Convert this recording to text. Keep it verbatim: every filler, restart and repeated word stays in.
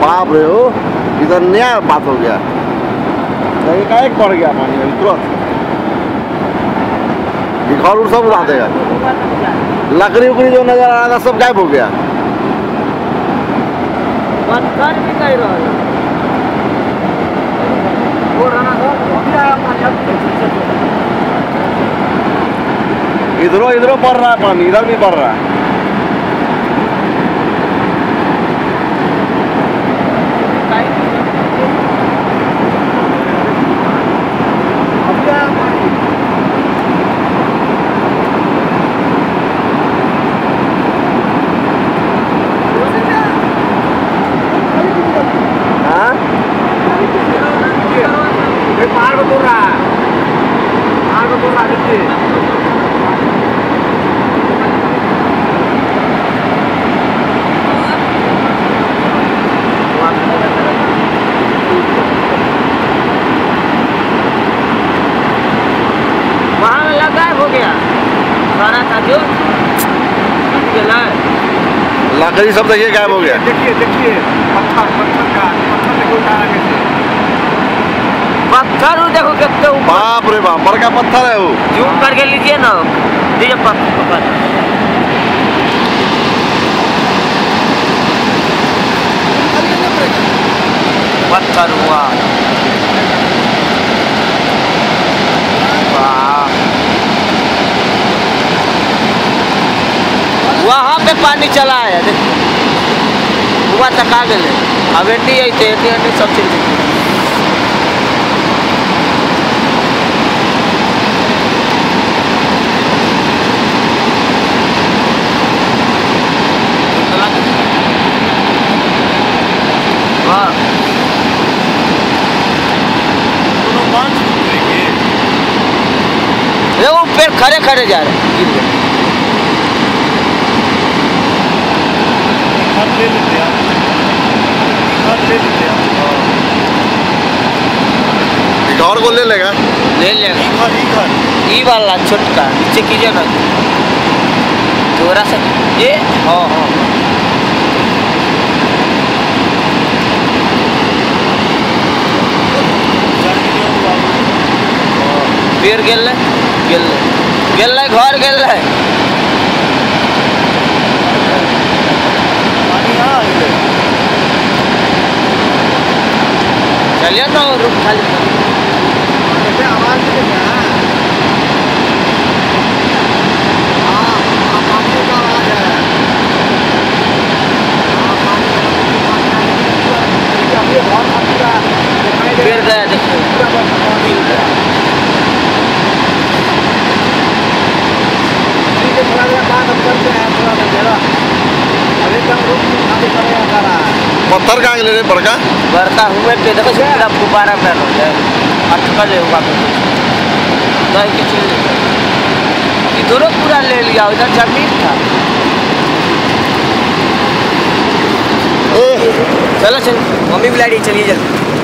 बाप रे हो, इधर नया बात हो गया। एक एक पड़ गया पानी में तुरंत, घर उड़ सब उड़ा देगा। लकड़ी उकड़ी जो नजर आ रहा था सब गायब हो गया। पत्थर भी कह रहा है इधरों इधरों पड़ रहा है पानी, इधर भी पड़ रहा है। पहाड़ को तोड़ रहा है, पहाड़ को तोड़ रहा है, देखिए। वहाँ में लगा हो गया सारा था जो लकड़ी सब देखिए गायब हो गया। देखिए देखिए पत्थर पत्थर का पत्थर देखो उठाना कैसे, पत्थर वो देखो कितने ऊपर। बाप रे बाप, बड़का पत्थर है वो। जूम करके लीजिए ना, दीजिए पत्थर पत्थर हुआ। वहाँ पे पानी चला है, हुआ तक आ गए। अब एटी आई थे, एटी एटी सब चीज वो पेड़ खड़े खड़े जा रहे हैं। ले लेते हैं, ले लेते हैं। और को ले लेगा, ले लेगा। ई वाला छोटका नीचे कीजिए ना थोड़ा सा ये। हाँ हाँ पेड़ गेल गेल गेल घर गेल चलिए तो रुक खाली आवाज गिर गया, देखो पत्थर कहाँ ले रहे बड़का बड़का हुए पे देखो पूरा गुब्बारा में हो जाए अटकल होगा दही की चीज इधरों पूरा ले लिया, उधर जमीन था। चलो चलो मम्मी बुला रही, चलिए जल्दी।